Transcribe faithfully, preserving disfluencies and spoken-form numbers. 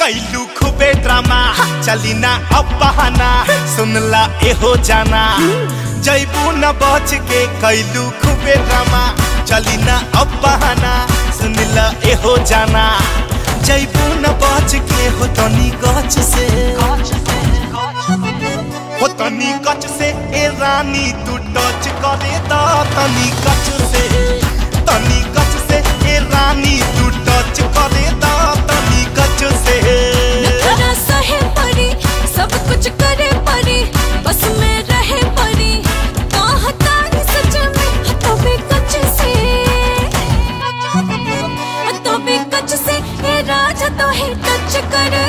कैलू खूबे ड्रामा चली ना अब बहाना सुनला एहो जाना जैबू न बच के कैलू खूबे ड्रामा चली ना अब बहाना सुनला एहो जाना जैबू न बच के हो तनी गच से हो तनी गच से ए रानी तू टच करे दा तनी गच से तनी गच से ए रानी तू टच करे दा तनी गच से नखरा सहे परी सब कुछ करे परी बस में रहे परी कहतानी सच में हथों पे कच से हथों पे कच से ए राजा तो है टच कर